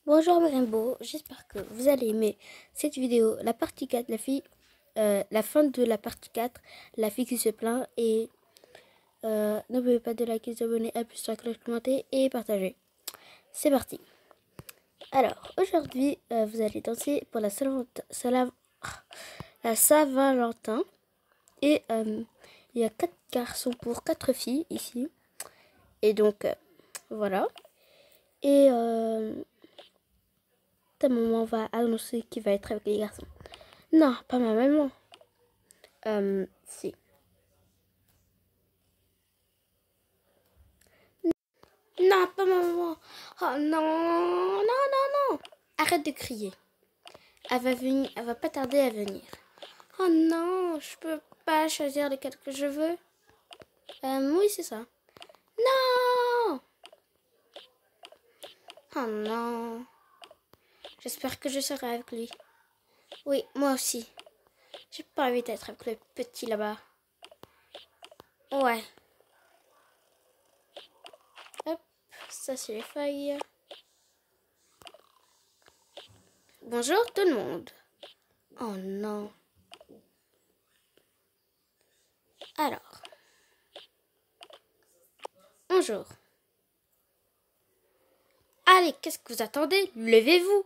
Bonjour mes Rainbow, j'espère que vous allez aimer cette vidéo, la partie 4, la fin de la partie 4, la fille qui se plaint et n'oubliez pas de liker, s'abonner, appuyer sur la cloche, commenter et partager. C'est parti. Alors aujourd'hui vous allez danser pour la Saint-Valentin et il y a 4 garçons pour 4 filles ici et donc voilà et ta maman va annoncer qui va être avec les garçons. Non, pas ma maman. Si. Non, pas ma maman. Oh non, non, non, non. Arrête de crier. Elle va venir, elle va pas tarder à venir. Oh non, je peux pas choisir lequel que je veux. Oui, c'est ça. Non. Oh non. J'espère que je serai avec lui. Oui, moi aussi. J'ai pas envie d'être avec le petit là-bas. Ouais. Hop, ça c'est les feuilles. Bonjour tout le monde. Oh non. Alors. Bonjour. Allez, qu'est-ce que vous attendez? Levez-vous.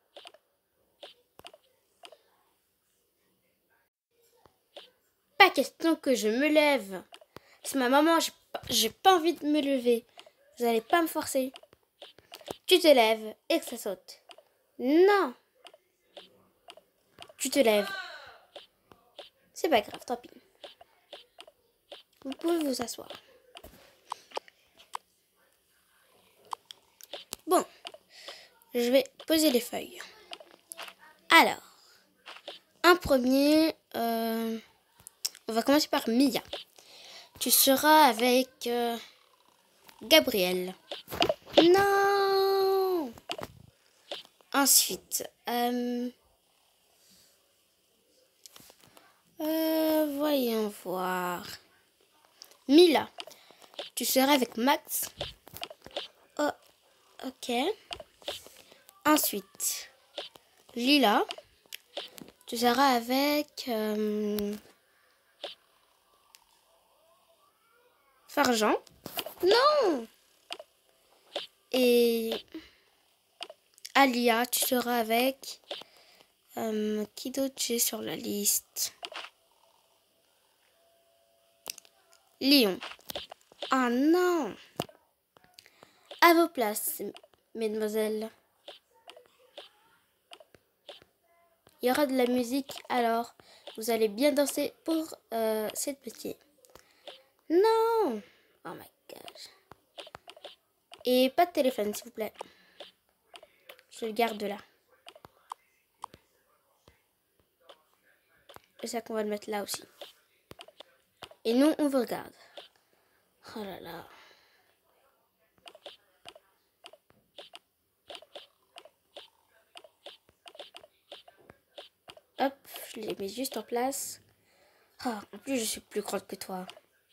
Pas question que je me lève. C'est ma maman, j'ai pas envie de me lever. Vous allez pas me forcer. Tu te lèves et que ça saute. Non. Tu te lèves. C'est pas grave, tant pis. Vous pouvez vous asseoir. Bon, je vais poser les feuilles. Alors, un premier, on va commencer par Mia. Tu seras avec Gabriel. Non. Ensuite, voyons voir. Mila, tu seras avec Max. Oh, ok. Ensuite, Lila, tu seras avec Farjan. Non. Et Alia, tu seras avec qui d'autre j'ai sur la liste? Léon. Ah non. À vos places, mesdemoiselles. Il y aura de la musique, alors vous allez bien danser pour cette petite. Non. Oh my gosh. Et pas de téléphone, s'il vous plaît. Je le garde là. Et ça qu'on va le mettre là aussi. Et nous, on vous regarde. Oh là là. Hop, je les mets juste en place. Oh, en plus, je suis plus grande que toi.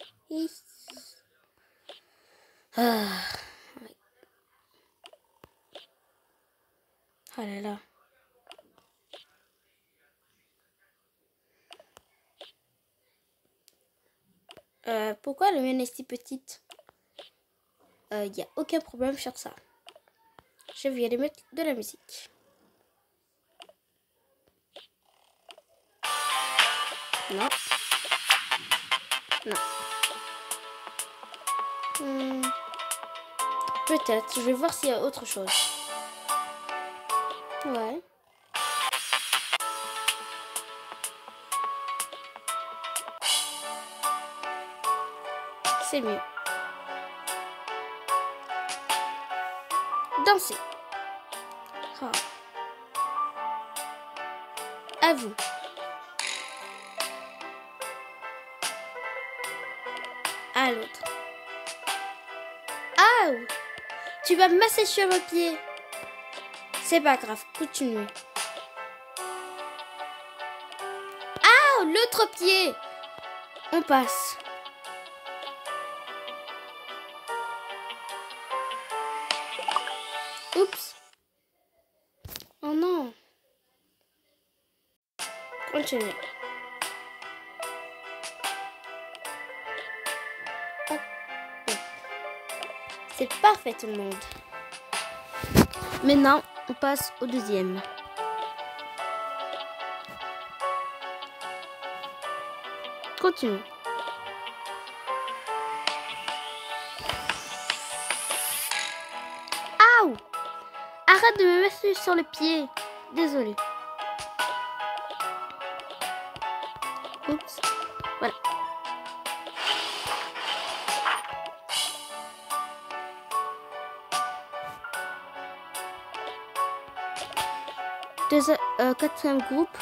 Ah. Oh là là. Pourquoi la mienne est si petite? Il n'y a aucun problème sur ça. Je vais aller mettre de la musique. Non. Non. Peut-être. Je vais voir s'il y a autre chose. Ouais. C'est mieux. Danser. Oh. À vous. À l'autre. Ah! Tu vas masser sur mon pied. C'est pas grave, continue. Ah! L'autre pied. On passe. Oups. Oh non. Continuez. Hop. C'est parfait tout le monde. Maintenant, on passe au deuxième. Continue. Aouh! Arrête de me mettre sur le pied. Désolée. Oups. Voilà. Quatrième groupe.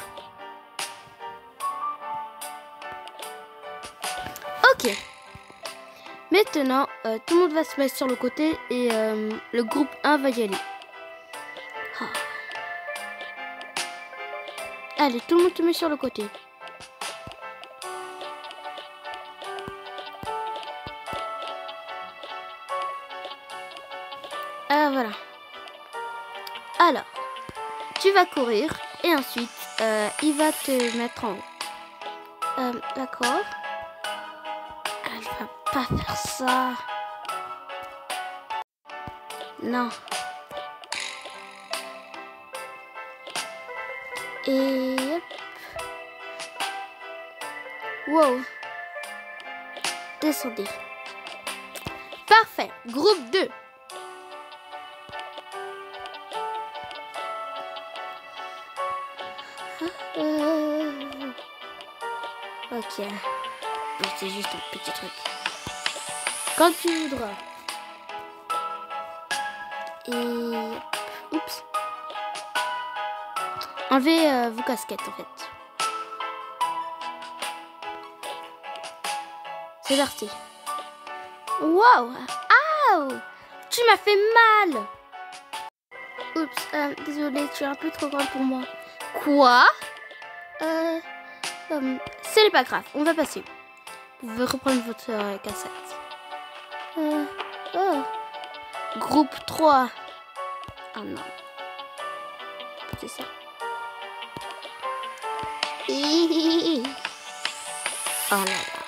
Ok. Maintenant, tout le monde va se mettre sur le côté et le groupe 1 va y aller. Ah. Allez, tout le monde se met sur le côté. Ah, voilà. Alors, tu vas courir et ensuite, il va te mettre en haut. D'accord. Elle va pas faire ça. Non. Et hop. Wow. Descendez. Parfait. Groupe 2. Ok. C'est juste un petit truc. Quand tu voudras. Et... Oups. Enlevez vos casquettes en fait. C'est parti. Wow. Aouh. Tu m'as fait mal. Oups. Désolée, tu es un peu trop grande pour moi. Quoi? Ce n'est pas grave, on va passer. Vous pouvez reprendre votre cassette. Groupe 3. Oh non. C'est ça. Oh là là.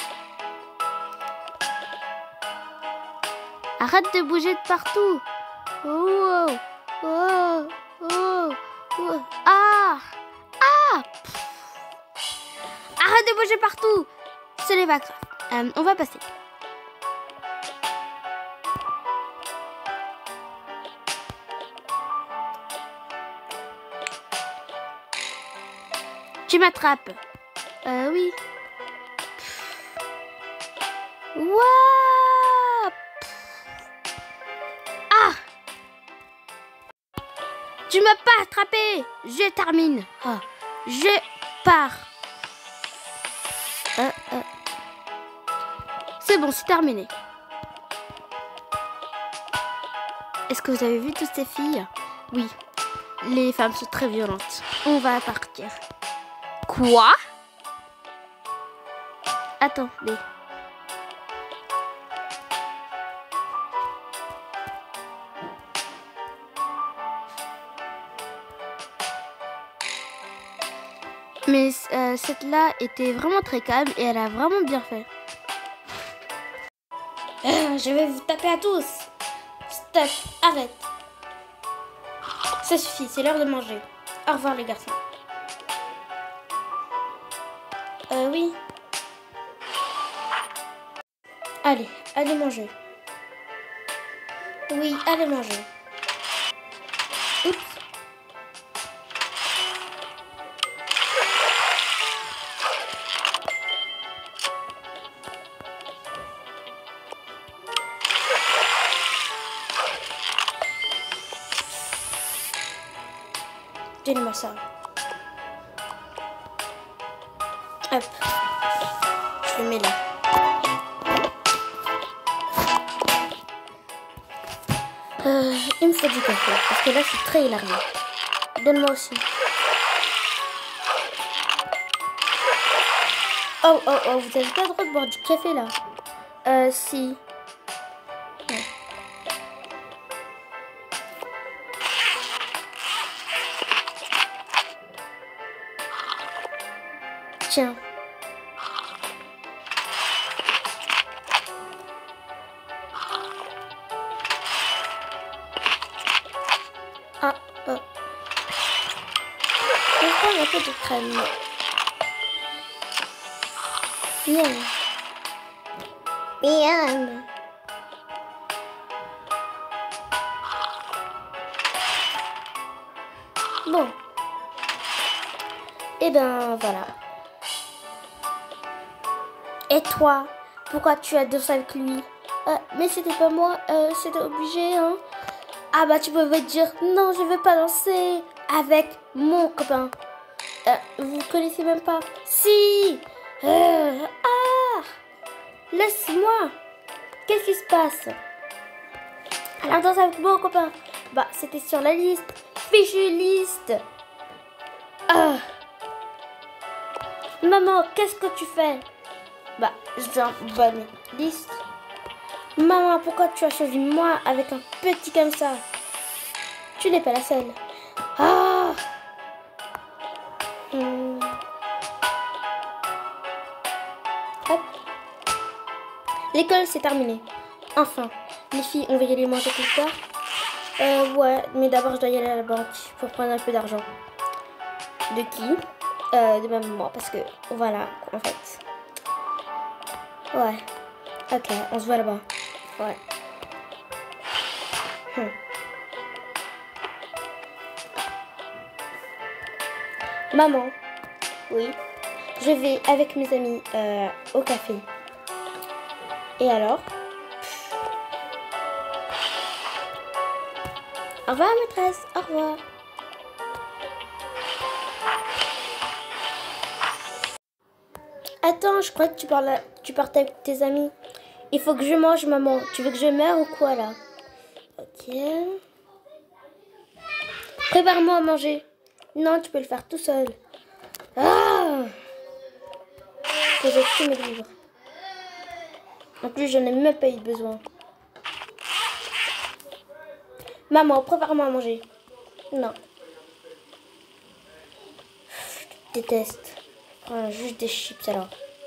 Arrête de bouger de partout. Oh, oh, oh, oh. Ah. Ah. Arrête de bouger partout. Ce n'est pas grave. On va passer. Tu m'attrapes. Oui. Waouh. Ah. Tu m'as pas attrapé. Je termine. Oh. Je pars. C'est bon, c'est terminé. Est-ce que vous avez vu toutes ces filles? Oui. Les femmes sont très violentes. On va partir. Quoi? Attendez. Mais cette-là était vraiment très calme et elle a vraiment bien fait. Je vais vous taper à tous. Stop, arrête. Ça suffit, c'est l'heure de manger. Au revoir les garçons. Oui. Allez, allez manger. Oui, allez manger. Oups. Donnez-moi ça. Hop. Je le mets là. Il me faut du café. Parce que là, je suis très élargie. Donne-moi aussi. Oh, oh, oh. Vous n'avez pas le droit de boire du café, là. Si. Ouais. Tiens. Ah, oh. Je vais prendre un peu de crème. Miam. Miam. Bon. Et ben voilà. Et toi, pourquoi tu as dansé avec lui? Mais c'était pas moi, c'était obligé, hein. Ah bah tu pouvais dire non, je veux pas danser avec mon copain. Vous connaissez même pas? Si. Laisse-moi. Qu'est-ce qui se passe? Alors danse avec mon copain. Bah c'était sur la liste. Fichue liste. Ah. Maman, qu'est-ce que tu fais? Bah, j'ai une bonne liste. Maman, pourquoi tu as choisi moi avec un petit comme ça? Tu n'es pas la seule. Ah. Hop. L'école c'est terminé. Enfin, les filles, on va y aller manger quelque part. Ouais, mais d'abord je dois y aller à la banque pour prendre un peu d'argent. De qui? De ma maman, parce que voilà, en fait. Ouais. Ok, on se voit là-bas. Ouais. Maman. Oui. Je vais avec mes amis au café. Et alors? Au revoir maîtresse, au revoir. Attends, je crois que tu partais avec tes amis. Il faut que je mange, maman. Tu veux que je meure ou quoi là? Ok. Prépare-moi à manger. Non, tu peux le faire tout seul. Ah! Que j'ai tous mes livres. En plus, j'en ai même pas eu besoin. Maman, prépare-moi à manger. Non. Je déteste. Ah, juste des chips alors.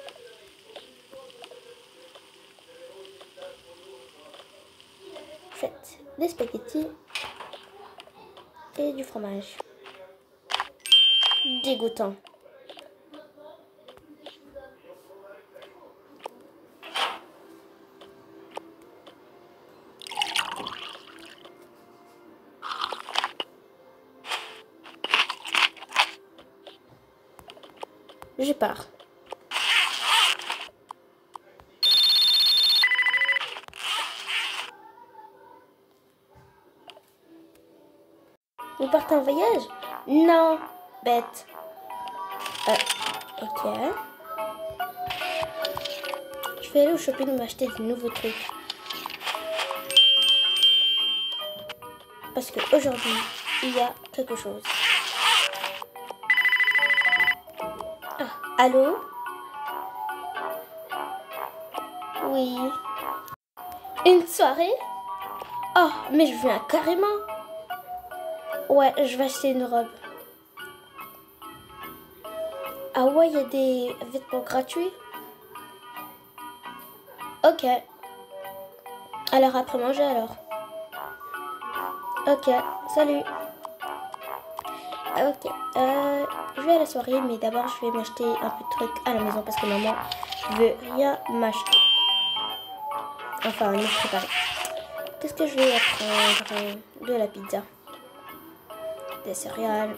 Faites des spaghettis et du fromage. Dégoûtant. Je pars. Vous partez en voyage? Non, bête. Ok. Je vais aller au shopping m'acheter de nouveaux trucs. Parce qu'aujourd'hui, il y a quelque chose. Ah, allô? Oui. Une soirée? Oh, mais je viens carrément. Ouais, je vais acheter une robe. Ah ouais, il y a des vêtements gratuits? Ok. Alors après manger alors. Ok, salut. Ok, je vais à la soirée, mais d'abord je vais m'acheter un peu de trucs à la maison parce que maman veut rien m'acheter. Enfin, nous préparer. Qu'est-ce que je vais prendre? De la pizza, des céréales,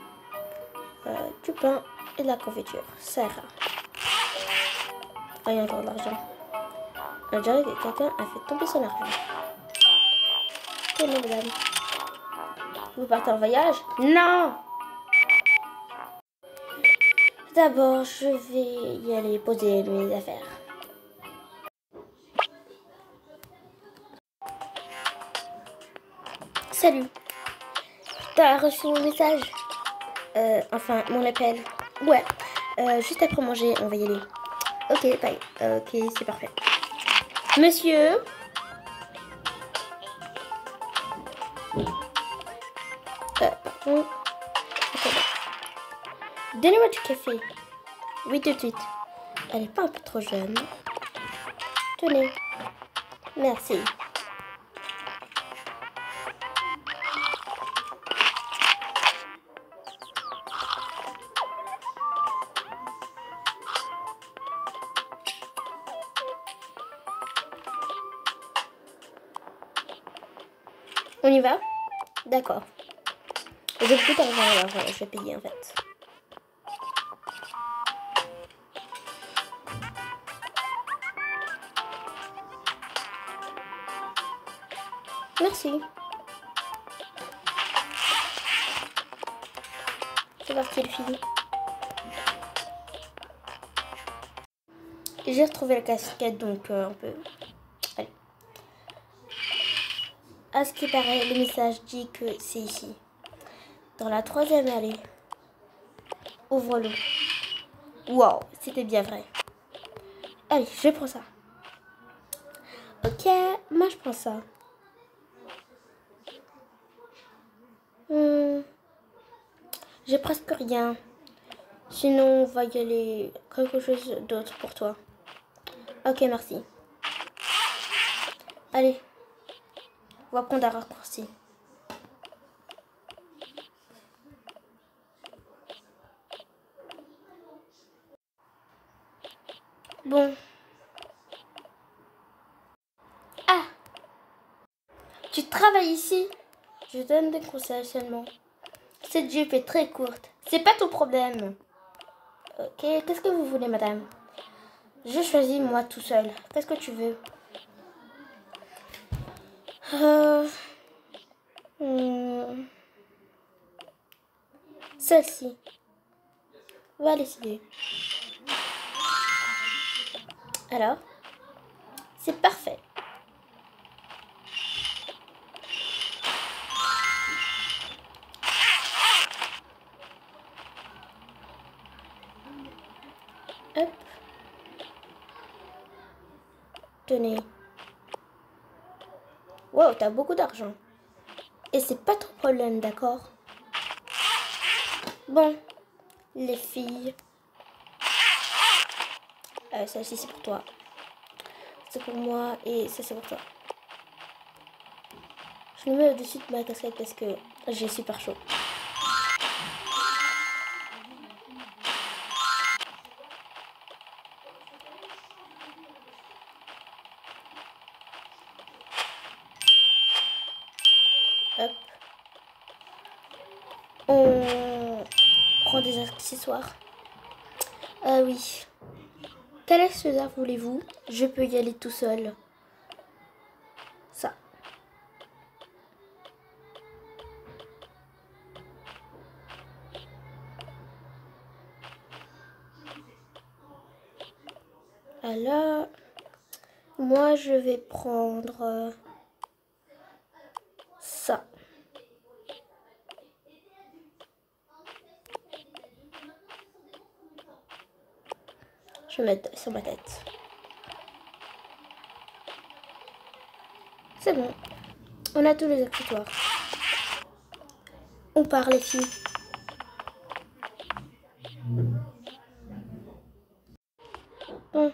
du pain et de la confiture. Ça ira. Ah, il y a encore de l'argent. On dirait que quelqu'un a fait tomber son argent. Ok, madame. Vous partez en voyage? Non! D'abord, je vais y aller poser mes affaires. Salut. T'as reçu mon message? Enfin, mon appel. Ouais. Juste après manger, on va y aller. Ok, bye. Ok, c'est parfait. Monsieur? Pardon. Donnez-moi du café. Oui, tout de suite. Elle n'est pas un peu trop jeune. Tenez. Merci. On y va? D'accord. J'ai beaucoup d'argent alors je vais payer en fait. Merci. C'est parti les filles. J'ai retrouvé la casquette donc on peut... Allez. À ce qui paraît, le message dit que c'est ici. Dans la 3e allée. Ouvre-le. Wow, c'était bien vrai. Allez, je prends ça. Ok, moi je prends ça. J'ai presque rien. Sinon, on va y aller quelque chose d'autre pour toi. Ok, merci. Allez, on va prendre un raccourci. Bon. Ah, tu travailles ici? Je donne des conseils seulement. Cette jupe est très courte. C'est pas ton problème. Ok, qu'est-ce que vous voulez, madame? Je choisis moi tout seul. Qu'est-ce que tu veux? Celle-ci. Va décider. Alors, c'est parfait. Hop. Tenez. Wow, t'as beaucoup d'argent. Et c'est pas ton problème, d'accord? Bon, les filles. Celle-ci, c'est pour toi. C'est pour moi et ça, c'est pour toi. Je me mets au-dessus de ma casquette parce que j'ai super chaud. Hop. On prend des accessoires. Ah oui. Quel accessoire voulez-vous? Je peux y aller tout seul. Ça. Alors, moi je vais prendre ça. Je vais mettre sur ma tête. C'est bon. On a tous les accessoires. On part les filles. Bon.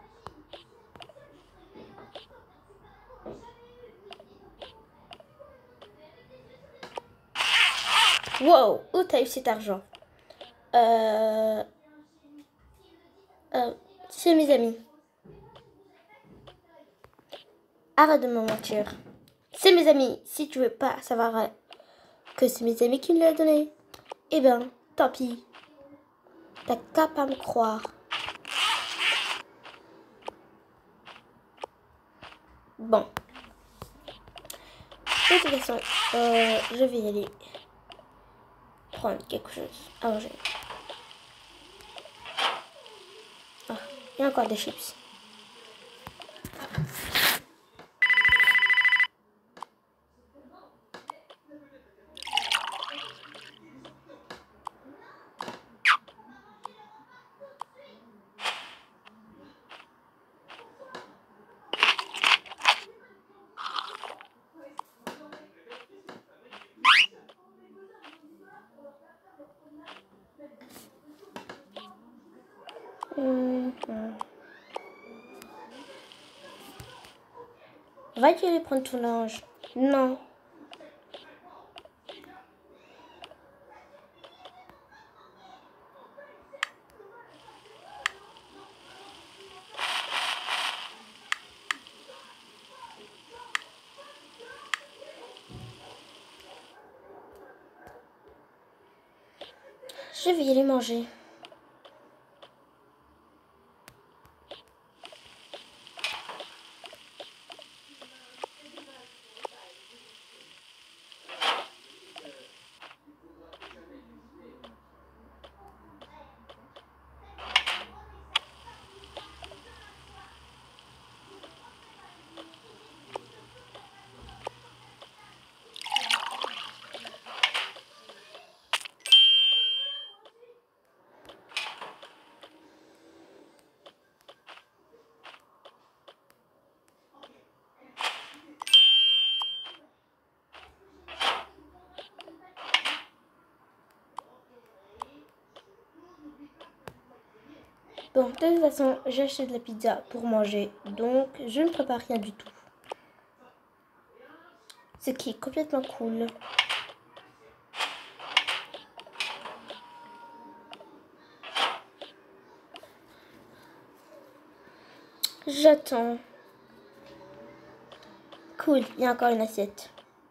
Wow, où t'as eu cet argent? C'est mes amis. Arrête de me mentir. C'est mes amis. Si tu veux pas savoir que c'est mes amis qui me l'ont donné, eh ben, tant pis. T'as qu'à pas me croire. Bon. De toute façon, je vais y aller prendre quelque chose à manger. Ah, il y a encore des chips. Va y aller prendre ton linge. Non. Je vais y aller manger. Bon, de toute façon, j'ai acheté de la pizza pour manger, donc je ne prépare rien du tout. Ce qui est complètement cool. J'attends. Cool, il y a encore une assiette.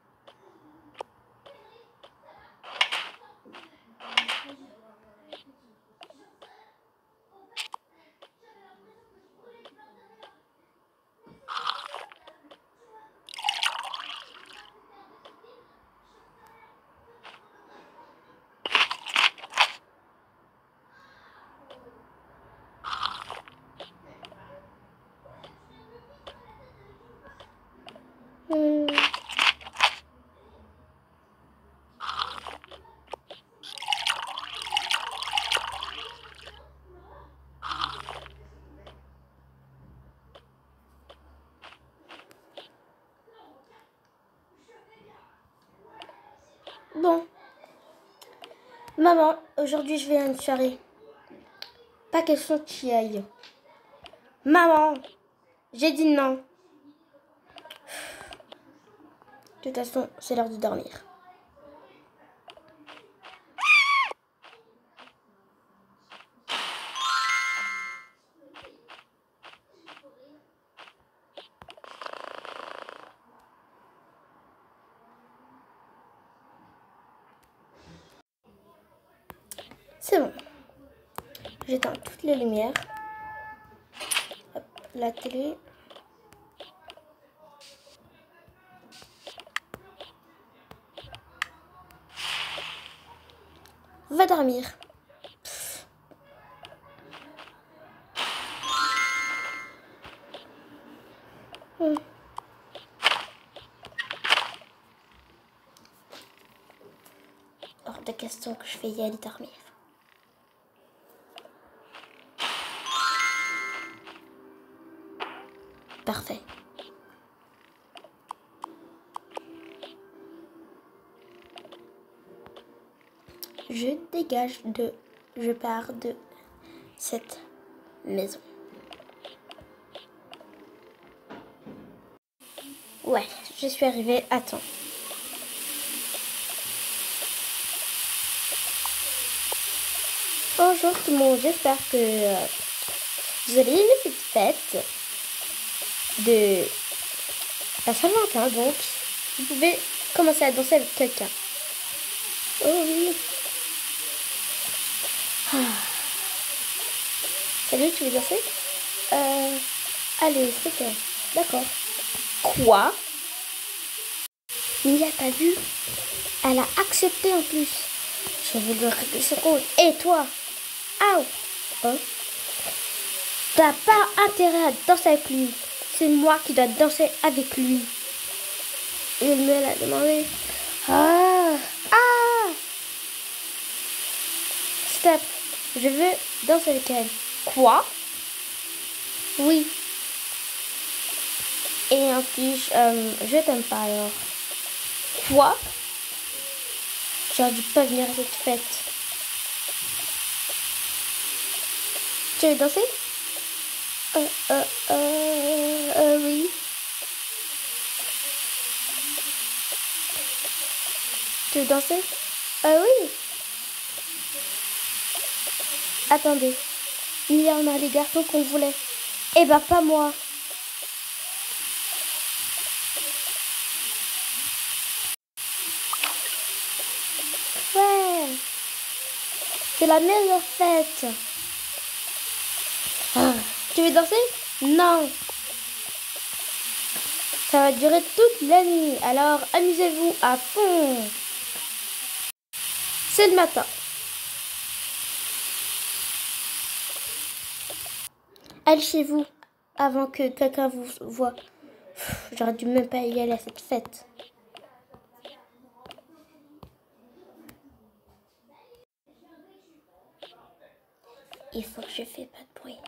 Bon. Maman, aujourd'hui je vais à une soirée. Pas question que tu y ailles. Maman, j'ai dit non. De toute façon, c'est l'heure de dormir. C'est bon. J'éteins toutes les lumières. Hop, la télé. Va dormir. Hors de question que je vais y aller dormir. Parfait. Je dégage je pars de cette maison. Ouais, je suis arrivée à temps. Bonjour tout le monde, j'espère que vous allez aimer cette fête de la Saint-Valentin. Donc, vous pouvez commencer à danser avec quelqu'un. Oh oui. Salut, tu veux danser? Allez, s'il te plaît. D'accord. Quoi? Mia, t'as vu? Elle a accepté en plus. Je vais lui régler ce compte. Et toi? Aouh! Hein? T'as pas intérêt à danser avec lui. C'est moi qui dois danser avec lui. Il me l'a demandé. Ah! Stop. Je veux danser avec elle. Quoi? Oui. Et en plus, je t'aime pas alors. Quoi? J'aurais dû pas venir à cette fête. Tu veux danser? Oui. Tu veux danser? Oui. Attendez. Il y en a les garçons qu'on voulait. Eh ben, pas moi. Ouais. C'est la meilleure fête. Tu veux danser? Non. Ça va durer toute la nuit. Alors, amusez-vous à fond. C'est le matin. Allez chez vous avant que quelqu'un vous voie. J'aurais dû même pas y aller à cette fête. Il faut que je fasse pas de bruit.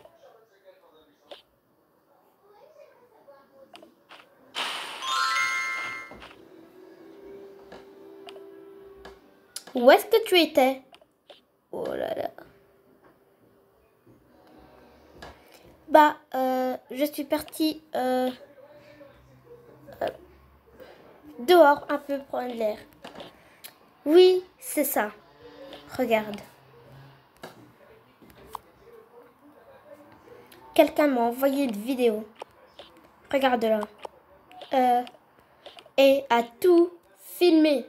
Où est-ce que tu étais? Oh là là. Bah, je suis partie dehors un peu prendre l'air. Oui, c'est ça. Regarde. Quelqu'un m'a envoyé une vidéo. Regarde-la. Et a tout filmé.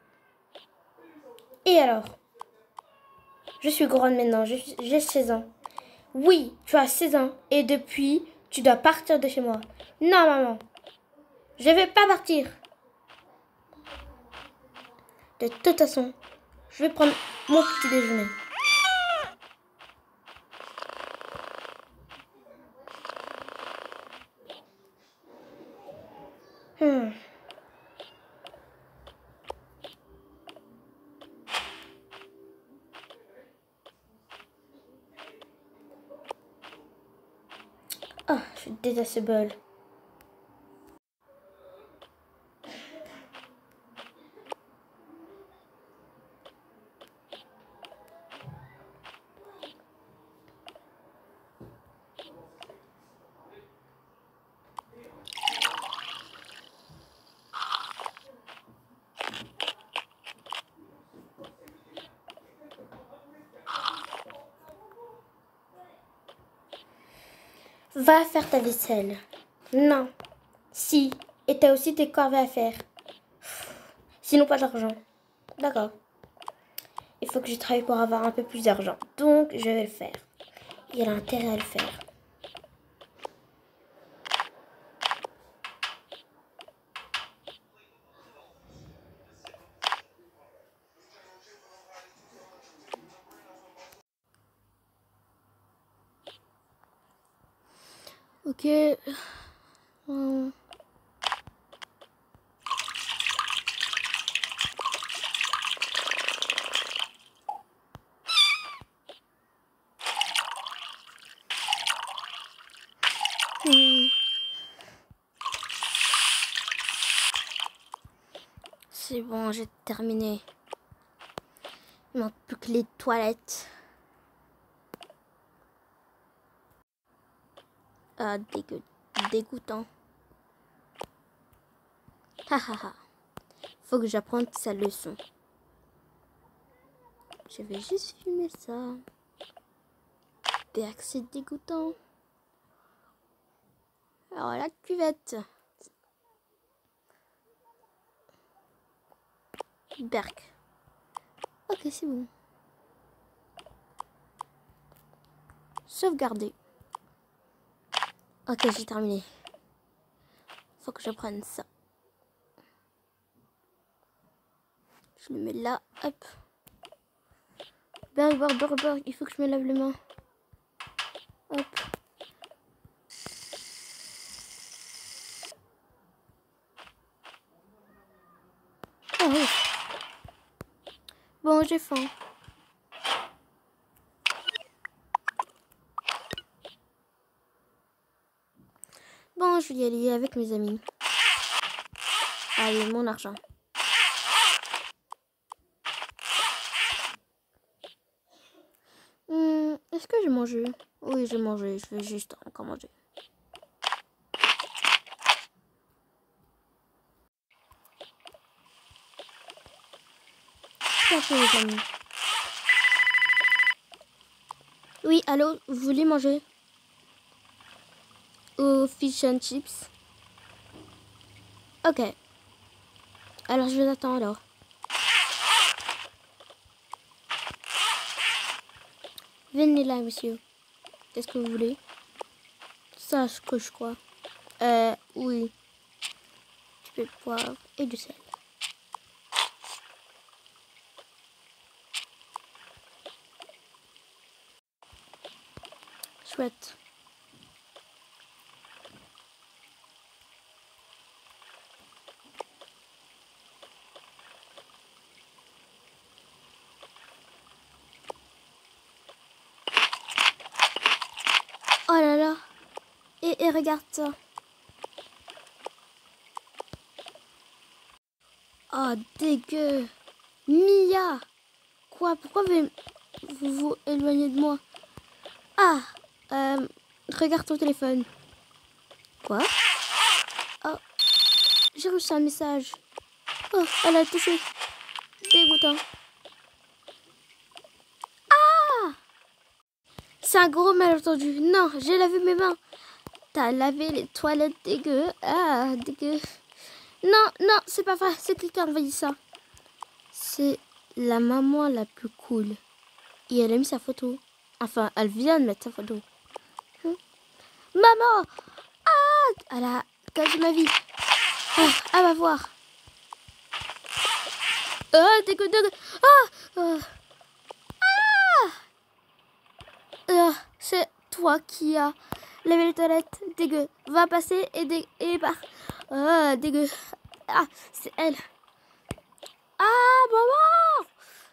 Et alors? Je suis grande maintenant, j'ai 16 ans. Oui, tu as 16 ans et depuis, tu dois partir de chez moi. Non, maman. Je vais pas partir. De toute façon, je vais prendre mon petit déjeuner. Oh, je déteste ce bol. Va faire ta vaisselle. Non. Si. Et t'as aussi tes corvées à faire. Sinon, pas d'argent. D'accord. Il faut que je travaille pour avoir un peu plus d'argent. Donc, je vais le faire. Il a intérêt à le faire. Ok. C'est bon, j'ai terminé. Il manque plus que les toilettes. Ah, dégoûtant. Hahaha. Faut que j'apprenne sa leçon. Je vais juste filmer ça. Berk, c'est dégoûtant. Alors la cuvette. Berk. Ok, c'est bon. Sauvegarder. Ok, j'ai terminé. Faut que je prenne ça. Je le mets là. Hop. Berk, il faut que je me lave les mains. Hop. Ah oui. Bon, j'ai faim. Bon, je vais y aller avec mes amis. Allez, mon argent. Est-ce que j'ai mangé. Oui, j'ai mangé. Je vais juste encore manger. Parfait, les amis. Oui, allô, vous voulez manger? Ou fish and chips? Ok. Alors, je vous attends alors. Venez là, monsieur. Qu'est-ce que vous voulez? Ça, ce que je crois. Oui. Du peu de poivre et du sel. Chouette. Oh là là. Et regarde ça. Oh, dégueu. Mia. Quoi? Pourquoi vous vous éloignez de moi? Ah. Regarde ton téléphone. Quoi? Oh. J'ai reçu un message. Oh, elle a touché. Dégoûtant. Ah! C'est un gros malentendu. Non, j'ai lavé mes mains. T'as lavé les toilettes, dégueu. Ah, dégueu. Non, non, c'est pas vrai. C'est quelqu'un qui a envoyé ça. C'est la maman la plus cool. Et elle a mis sa photo. Enfin, elle vient de mettre sa photo. Maman! Ah! Elle a cassé ma vie. Ah, elle va voir. Ah, dégueu, dégueu. Ah! C'est toi qui as lavé les toilettes. Dégueu. Va passer et part. Ah, dégueu. Ah, c'est elle. Ah, maman!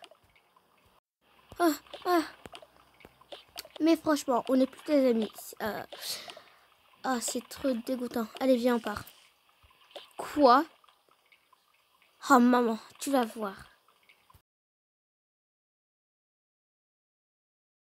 Ah, ah. Mais franchement, on n'est plus des amis. Ah, c'est trop dégoûtant. Allez, viens, on part. Quoi? Oh, maman, tu vas voir.